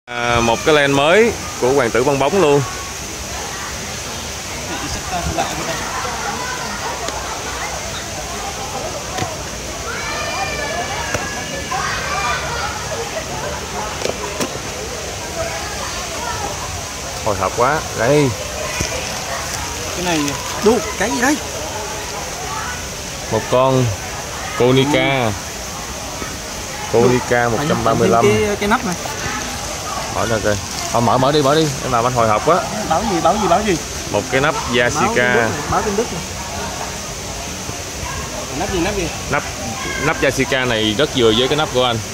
Một cái len mới của Hoàng tử bong bóng luôn. Hồi hộp quá. Đây. Cái này đu cái gì đấy? Một con Konica. Konica 135. Cái nắp này. Mở ra coi. Thôi mở đi. Em làm anh hồi hộp quá. Báo gì? Một cái nắp Yashica. Báo tin tức. Nắp gì? Nắp Yashica này rất vừa với cái nắp của anh.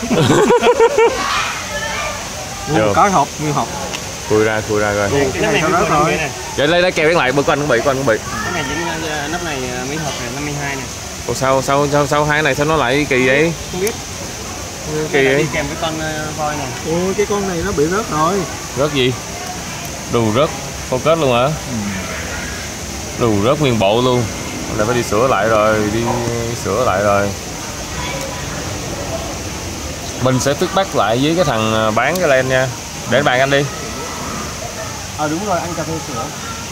Có hộp, nguyên hộp. Khui ra coi. Cái này rớt rồi. Vậy lấy keo lại bữa con bị. Cái này nắp này mấy hộp này 52 này. Ủa sao hai này sao nó lại kỳ vậy? Không biết. Kỳ vậy? Đi kèm cái con voi này. Ôi cái con này nó bị rớt rồi. Rớt gì? Đù rớt con kết luôn hả? Đù rớt nguyên bộ luôn. Lại phải đi sửa lại rồi. Mình sẽ feedback lại với cái thằng bán cái len nha. Để bàn anh đi. Đúng rồi, anh cà phê sửa.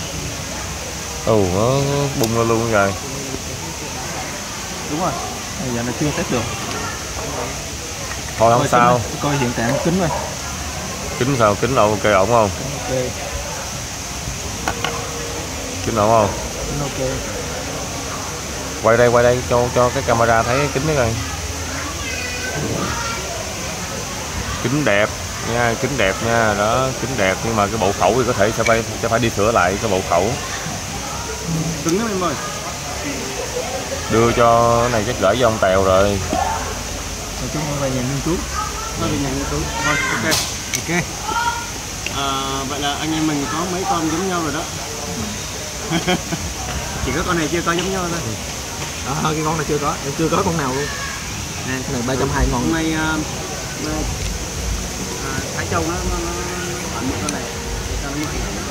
Nó bung ra luôn rồi. Đúng rồi. Giờ là chưa test được. Thôi không sao. Coi hiện trạng kính rồi. Kính sao? Kính ok ổn không? Ok. Kính ổn không? Kính ok. Quay đây cho cái camera thấy cái kính đó coi. Kính đẹp nha, đó, kính đẹp nhưng mà cái bộ khẩu thì có thể sẽ phải đi sửa lại cái bộ khẩu. Cứng lắm em ơi. Đưa cho cái này chắc gửi cho ông Tèo rồi. Chúng nó về nhà nghiên cứu. Thôi, ok. Vậy là anh em mình có mấy con giống nhau rồi đó. Chỉ có con này chưa có giống nhau thôi. Cái con này chưa có, em chưa có con nào luôn. Nè, cái này 320 ngon. Hôm nay Thái Châu nó một con này.